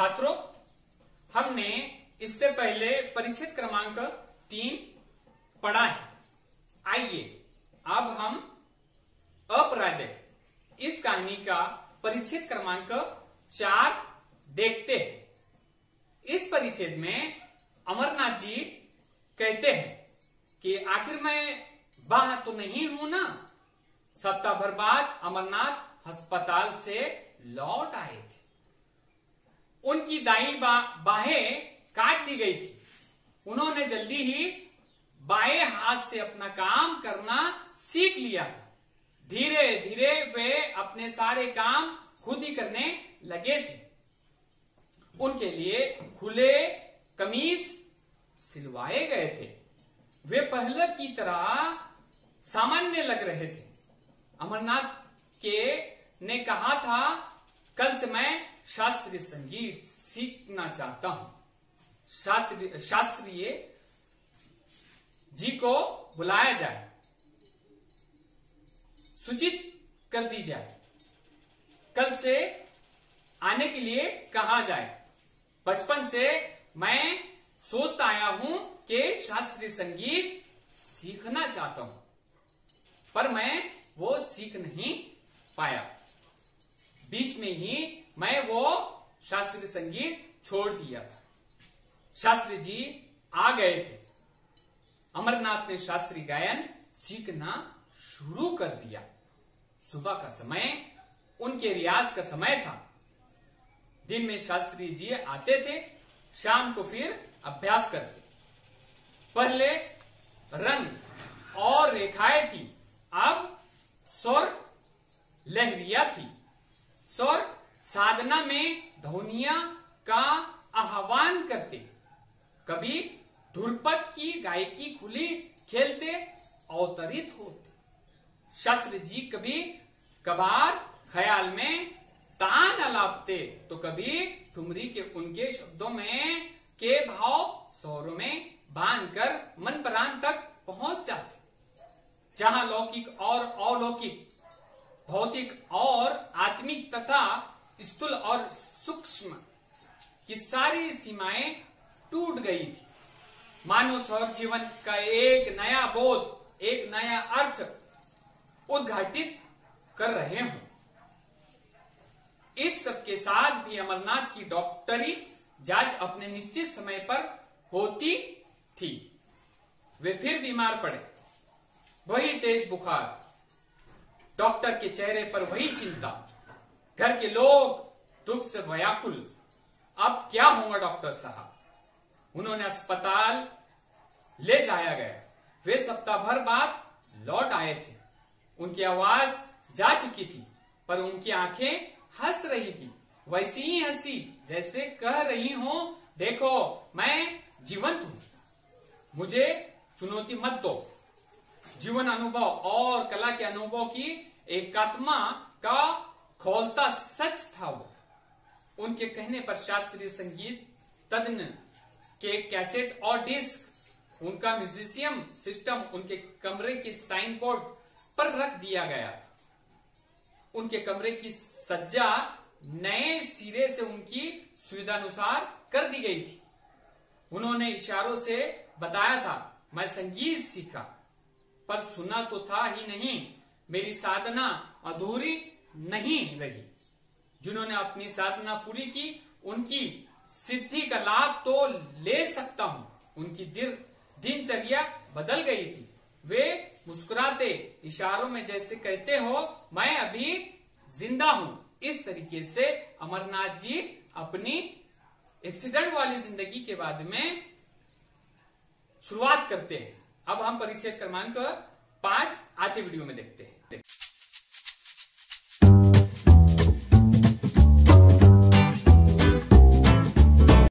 छात्रों, हमने इससे पहले परिच्छेद क्रमांक 3 पढ़ा है। आइए अब हम अपराजय इस कहानी का परिच्छेद क्रमांक 4 देखते हैं। इस परिच्छेद में अमरनाथ जी कहते हैं कि आखिर मैं बाहर तो नहीं हूं ना। सप्ताह भर बाद अमरनाथ अस्पताल से लौट आए थे। उनकी दाईं बाहें काट दी गई थी। उन्होंने जल्दी ही बाएं हाथ से अपना काम करना सीख लिया था। धीरे धीरे वे अपने सारे काम खुद ही करने लगे थे। उनके लिए खुले कमीज सिलवाए गए थे। वे पहले की तरह सामान्य लग रहे थे। अमरनाथ ने कहा था, कल से मैं शास्त्रीय संगीत सीखना चाहता हूं। शास्त्रीय जी को बुलाया जाए, सूचित कर दी जाए, कल से आने के लिए कहा जाए। बचपन से मैं सोचता आया हूं कि शास्त्रीय संगीत सीखना चाहता हूं, पर मैं वो सीख नहीं पाया। बीच में ही मैं वो शास्त्रीय संगीत छोड़ दिया था। शास्त्री जी आ गए थे। अमरनाथ ने शास्त्रीय गायन सीखना शुरू कर दिया। सुबह का समय उनके रियाज का समय था। दिन में शास्त्री जी आते थे, शाम को फिर अभ्यास करते। पहले रंग और रेखाएं थी, अब स्वर लहरिया थी। स्वर साधना में ध्वनिया का आह्वान करते। कभी ध्रुपद की गायकी खुली खेलते अवतरित होते। शास्त्री जी कभी कभार ख्याल में तान अलापते, तो कभी ठुमरी के उनके शब्दों में के भाव स्वरों में बांधकर मन प्राण तक पहुंच जाते। जहां लौकिक और अलौकिक, भौतिक और आत्मिक तथा स्थूल और सूक्ष्म की सारी सीमाएं टूट गई थी। मानव स्वर जीवन का एक नया बोध, एक नया अर्थ उद्घाटित कर रहे हों। इस सब के साथ भी अमरनाथ की डॉक्टरी जांच अपने निश्चित समय पर होती थी। वे फिर बीमार पड़े। वही तेज बुखार, डॉक्टर के चेहरे पर वही चिंता, घर के लोग दुख से व्याकुल। अब क्या होगा डॉक्टर साहब? उन्होंने अस्पताल ले जाया गया। वे सप्ताह भर बाद लौट आए थे। उनकी आवाज जा चुकी थी, पर उनकी आंखें हंस रही थी। वैसी ही हंसी जैसे कह रही हो, देखो मैं जीवंत हूं, मुझे चुनौती मत दो। जीवन अनुभव और कला के अनुभव की एकात्मा का खोलता सच था वो। उनके कहने पर शास्त्रीय संगीत तज्ञ के कैसेट और डिस्क, उनका म्यूजिशियम सिस्टम उनके कमरे के साइन बोर्ड पर रख दिया गया था। उनके कमरे की सज्जा नए सिरे से उनकी सुविधानुसार कर दी गई थी। उन्होंने इशारों से बताया था, मैं संगीत सीखा, पर सुना तो था ही नहीं। मेरी साधना अधूरी नहीं रही। जिन्होंने अपनी साधना पूरी की, उनकी सिद्धि का लाभ तो ले सकता हूं। उनकी दिनचर्या बदल गई थी। वे मुस्कुराते, इशारों में जैसे कहते हो, मैं अभी जिंदा हूं। इस तरीके से अमरनाथ जी अपनी एक्सीडेंट वाली जिंदगी के बाद में शुरुआत करते हैं। अब हम परिच्छेद क्रमांक 5 आते वीडियो में देखते हैं।